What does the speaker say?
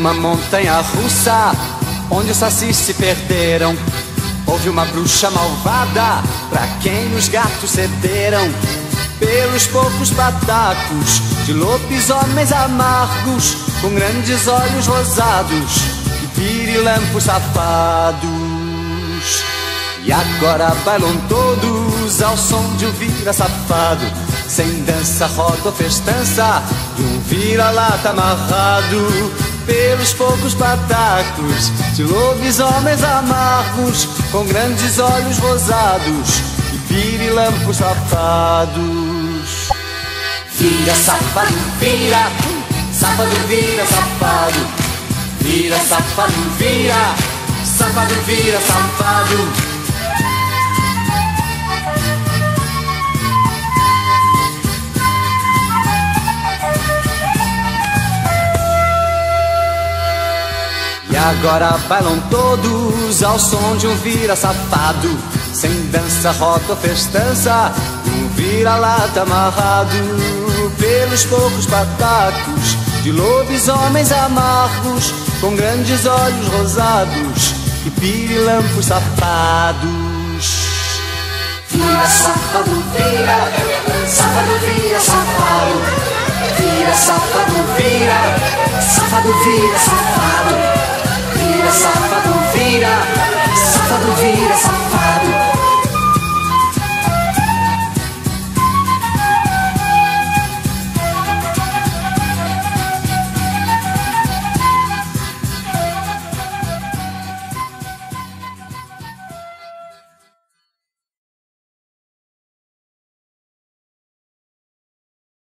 Numa montanha russa, onde os sacis se perderam, houve uma bruxa malvada, pra quem os gatos cederam. Pelos poucos patacos de lobisomens amargos, com grandes olhos rosados e pirilampos safados. E agora bailam todos ao som de um vira safado, sem dança, roda ou festança, de um vira-lata amarrado. Pelos poucos patacos de lobisomens amargos, com grandes olhos rosados e pirilampos safados. Vira, safado, vira, safado, vira, safado. Vira, safado, vira, safado, vira, safado. E agora bailam todos ao som de um vira safado, sem dança, roda ou festança, de um vira-lata amarrado. Pelos poucos patacos de lobisomens amargos, com grandes olhos rosados e pirilampos safados. Vira, safado, vira, safado, vira, safado. Vira, safado, vira, safado, vira, safado. Vira, safado, vira, safado, vira, safado.